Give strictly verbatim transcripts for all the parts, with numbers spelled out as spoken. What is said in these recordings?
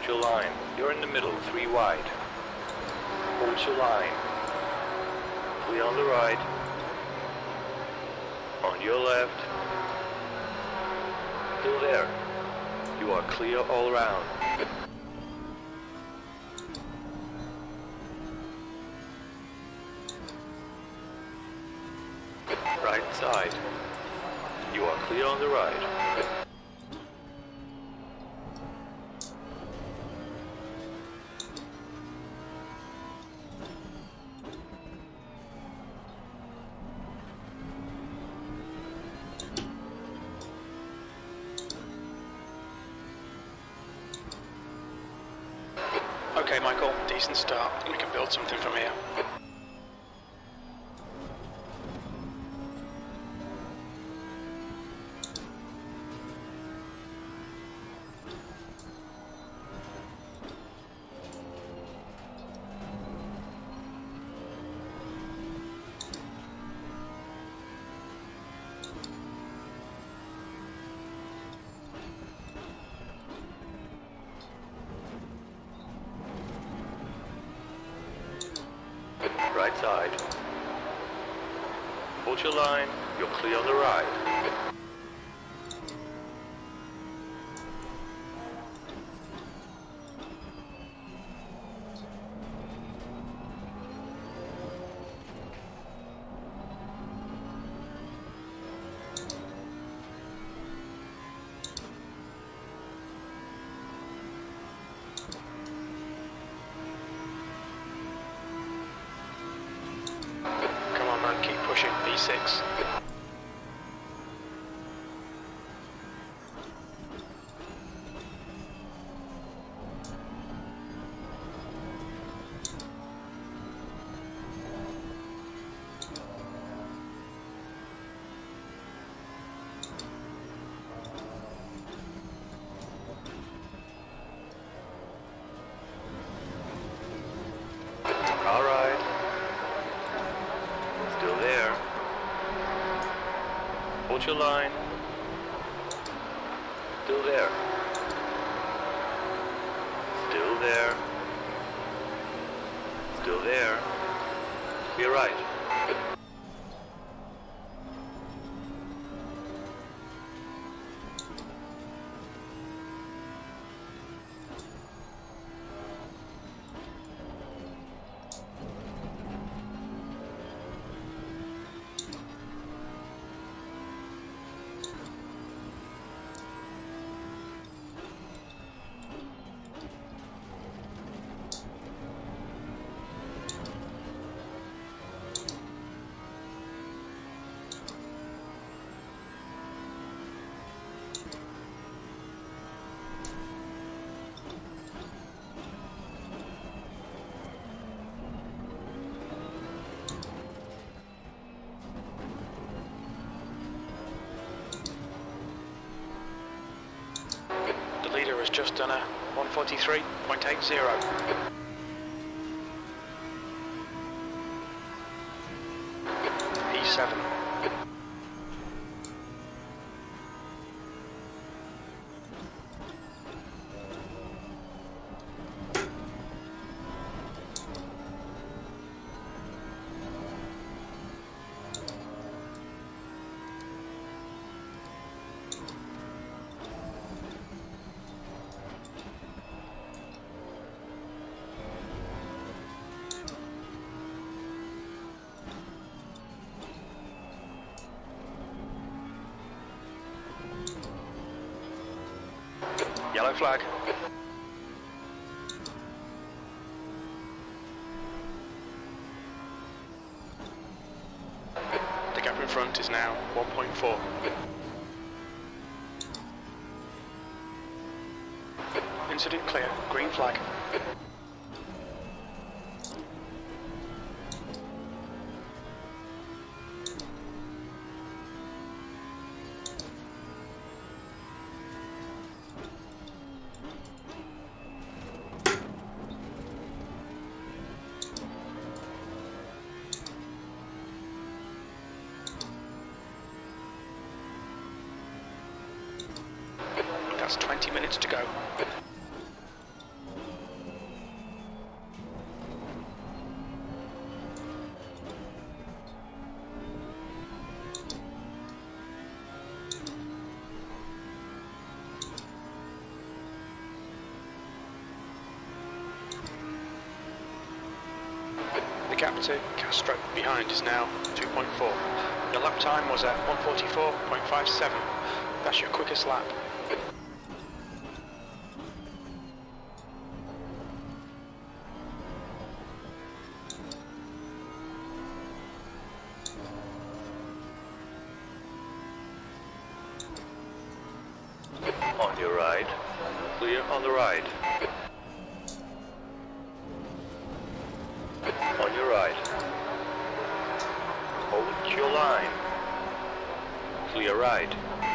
Hold your line. You're in the middle, three wide. Hold your line. Clear on the right. On your left. Still there. You are clear all round. Right side. You are clear on the right. Okay, Michael, decent start. We can build something from here. Right side. Hold your line, you're clear on the right. Keep pushing, V six. All right. Still there. Hold your line. Still there. Still there. Still there. You're right. The leader has just done a one forty-three point eight zero. E seven. Yellow flag. The gap in front is now one point four. Incident clear. Green flag. That's twenty minutes to go. gap to Castro behind is now two point four. Your lap time was at one forty-four point five seven. That's your quickest lap. On your right. Clear on the right. On your right. Hold your line. Clear right.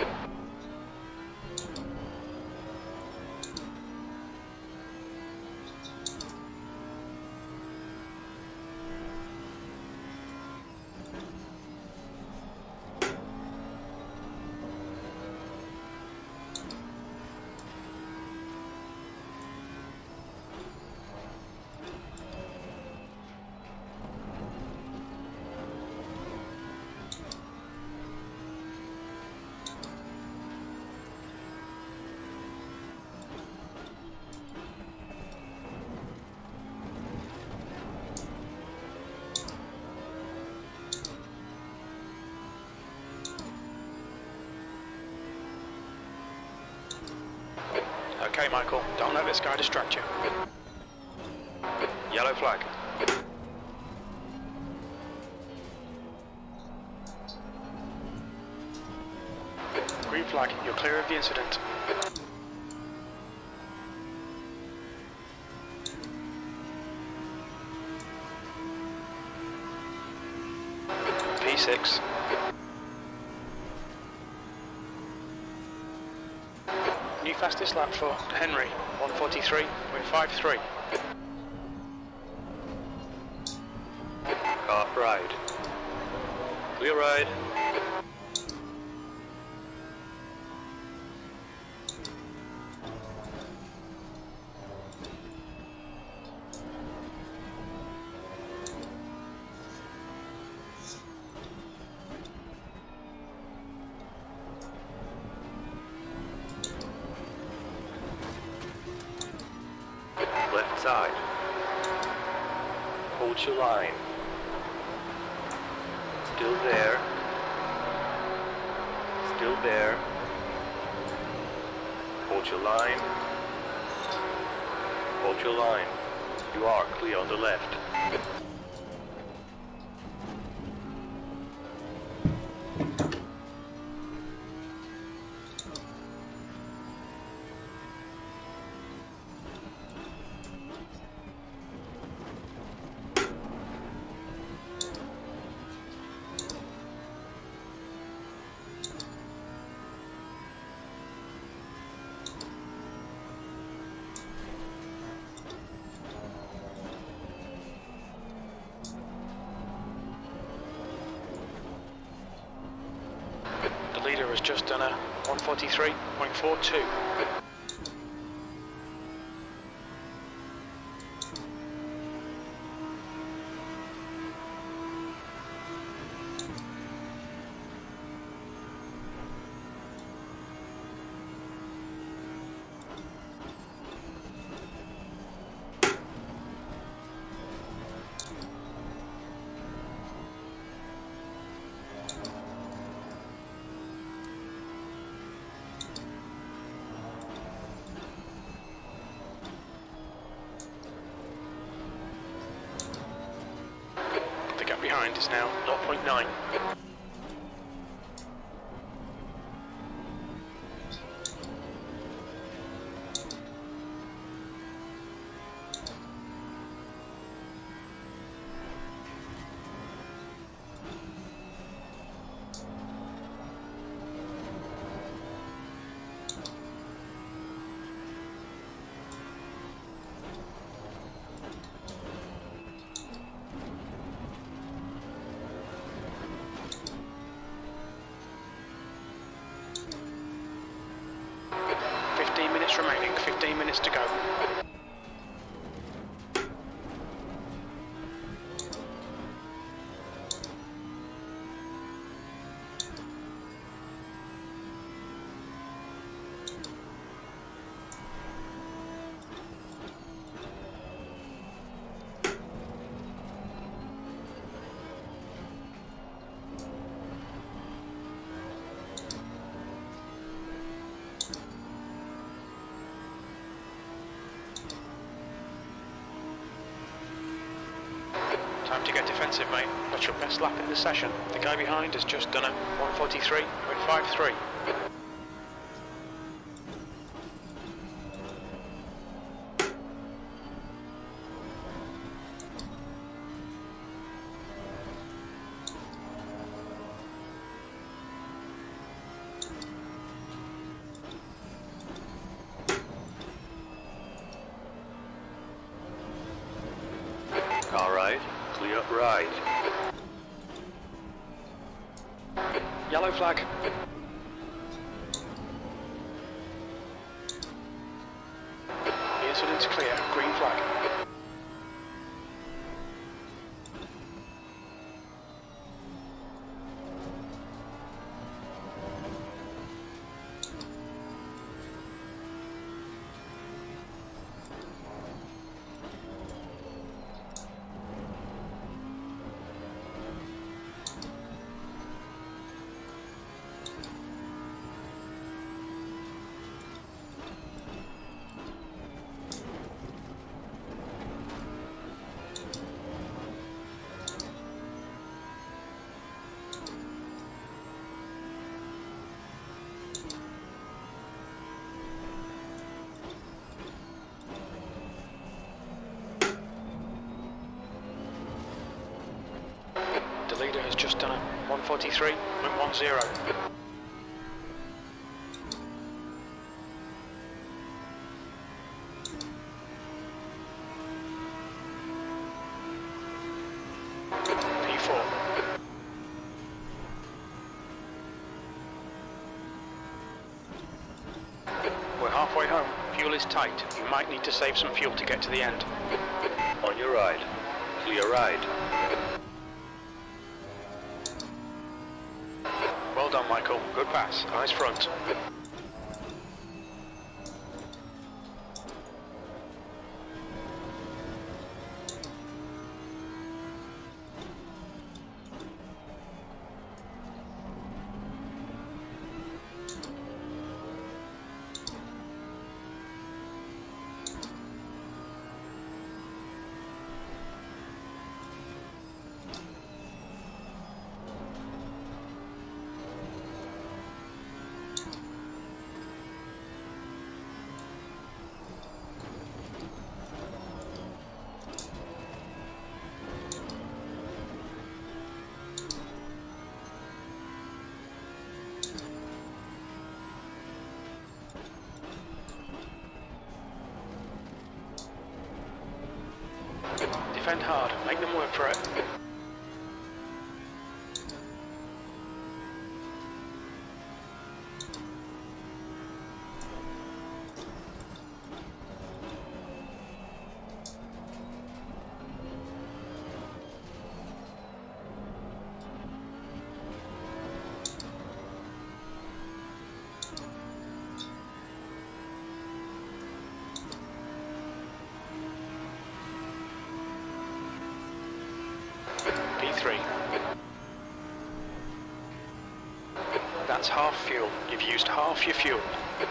Okay, Michael, don't let this guy distract you. Yellow flag. Green flag, you're clear of the incident. P six. New fastest lap for Henry, one forty-three point five three. Car right. Clear right. Left side. Hold your line. Still there. Still there. Hold your line. Hold your line. You are clear on the left. The leader has just done a one forty-three point four two. The gap behind is now zero point nine. fifteen minutes remaining, fifteen minutes to go. Time to get defensive, mate. Got your best lap in the session. The guy behind has just done a one forty-three point five three. All right, clear up right. Yellow flag. The incident's clear. Green flag. The leader has just done a one forty-three point one zero. P four. We're halfway home. Fuel is tight. You might need to save some fuel to get to the end. On your right. Clear right. Well done, Michael. Good pass. Eyes front. Defend hard. Make them work for it. P three. That's half fuel. You've used half your fuel.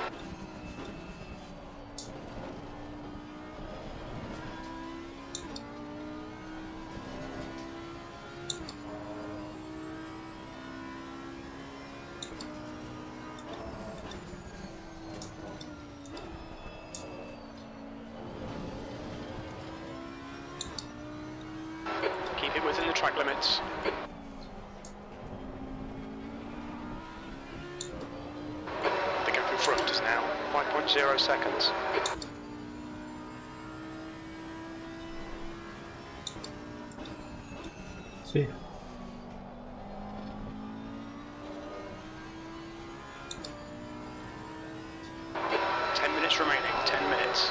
Keep it within the track limits. The gap in front is now five point zero seconds. See. Ten minutes remaining. Ten minutes.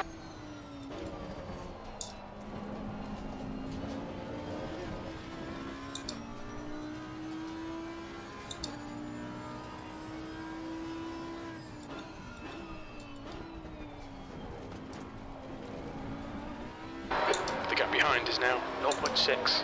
The gap behind is now zero point six.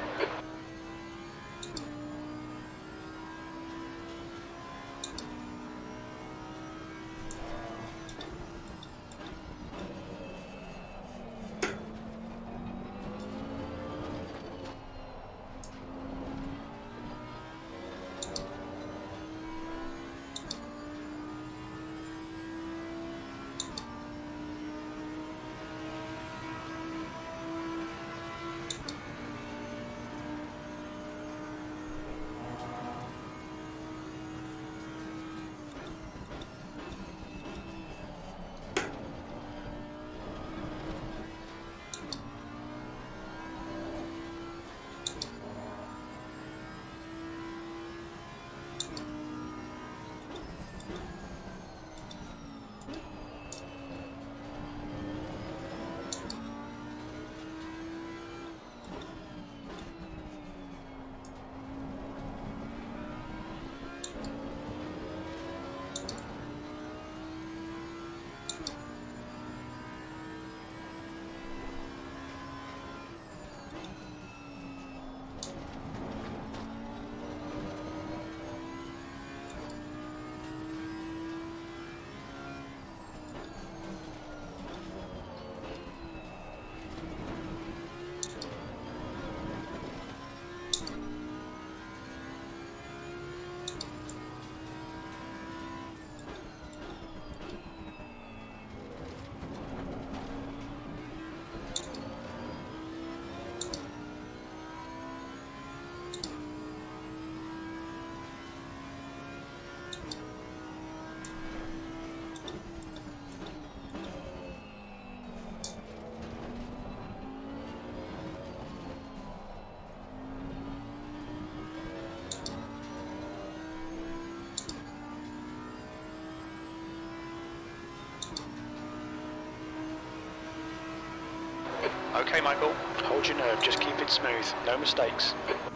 Okay, Michael. Hold your nerve, just keep it smooth. No mistakes.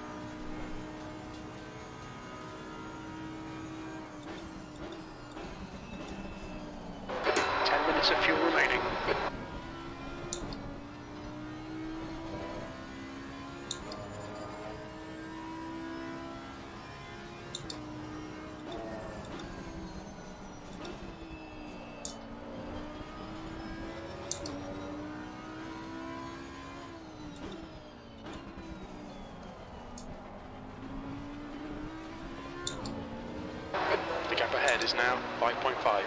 Ten minutes of fuel remaining. The gap ahead is now five point five.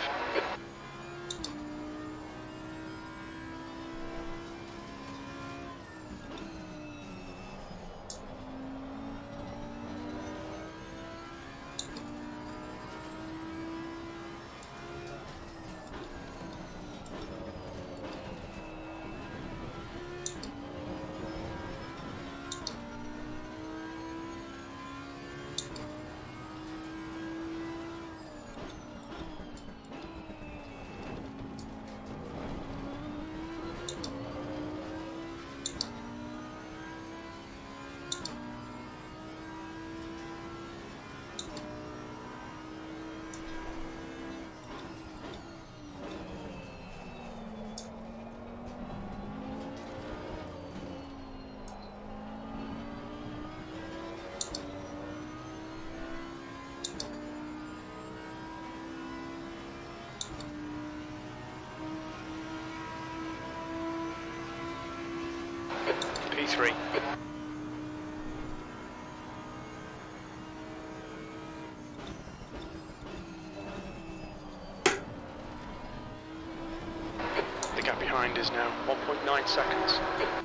P three. The gap behind is now one point nine seconds.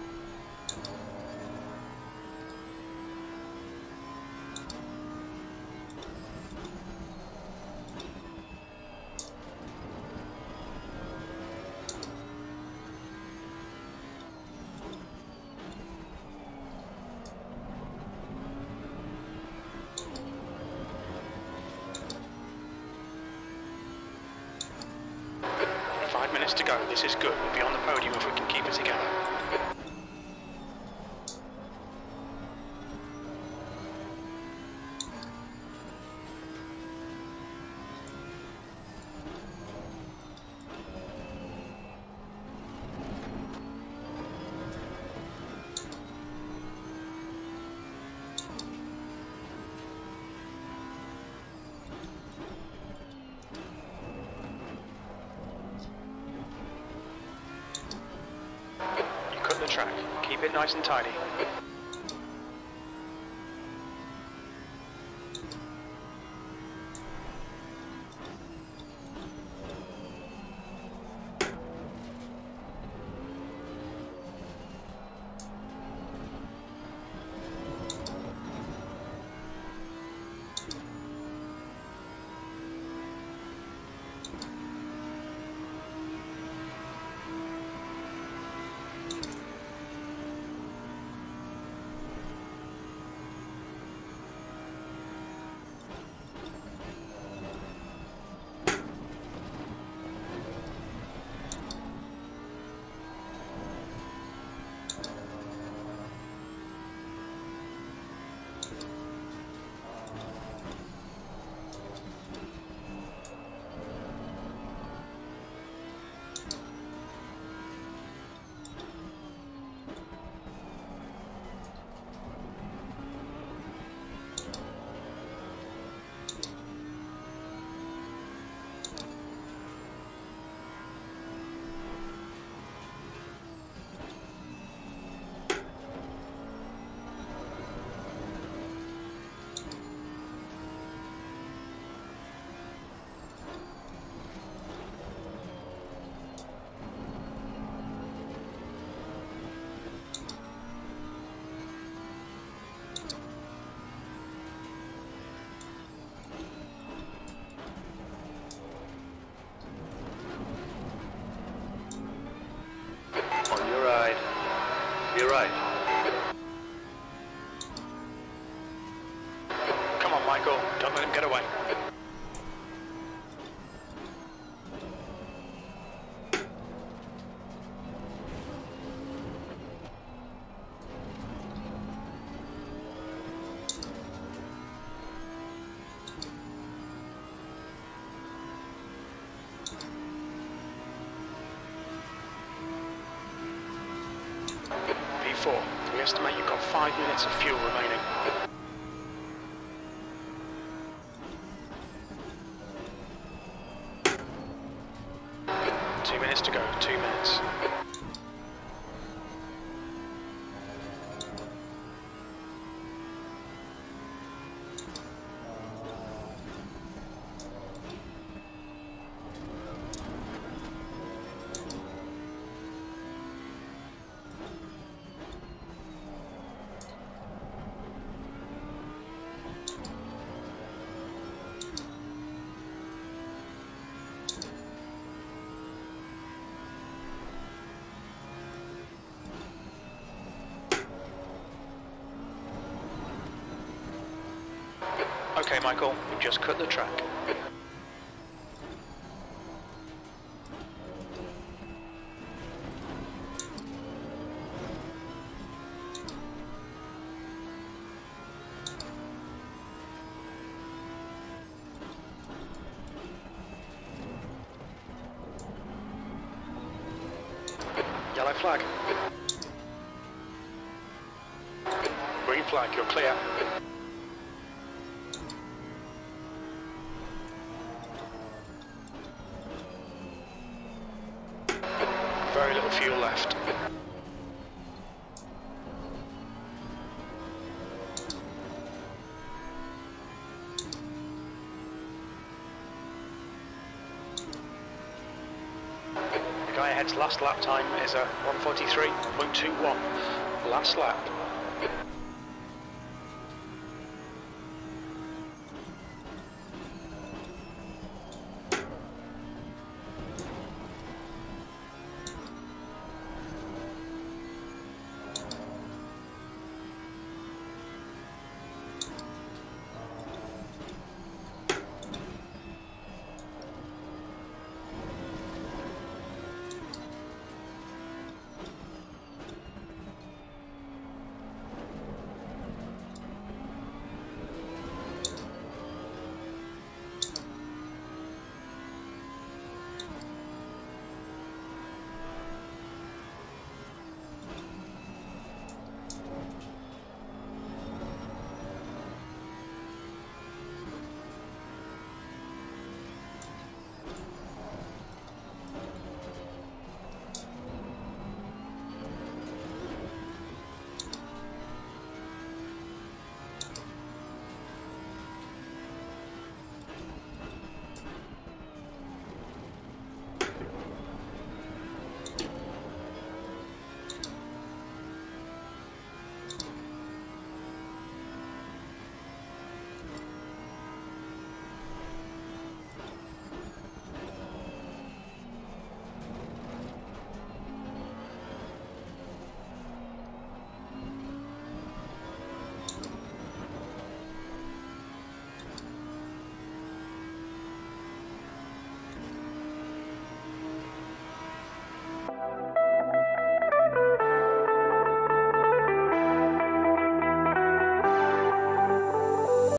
Five minutes to go. This is good. We'll be on the podium if we can keep it together. The track. Keep it nice and tidy. You're right. Come on, Michael. Don't let him get away. forty-four. We estimate you've got five minutes of fuel remaining. Two minutes to go, two minutes. Okay, Michael, we've just cut the track. Yellow flag. Green flag, you're clear. Very little fuel left. The guy ahead's last lap time is a one forty-three point two one. Last lap.